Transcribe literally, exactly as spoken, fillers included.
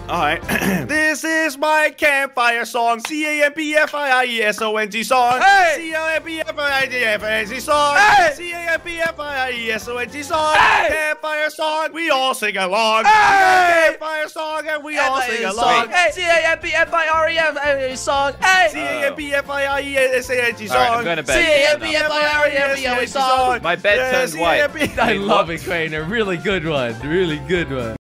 All right. This is my campfire song. C A M P F I R E S O N G song. Hey! C A M P F I R E S O N G song. Hey! C A M P F I R E S O N G song. Hey! Campfire song. We all sing along. Hey! Campfire song and we all sing Song. along. Hey, C A M P F I R E S song. Hey! C A M P F I R E S O N G All right, I'm song. going to C bed. A M P F I R E S song. My bed turned white. I love it, Crainer. Really good one. Really good one.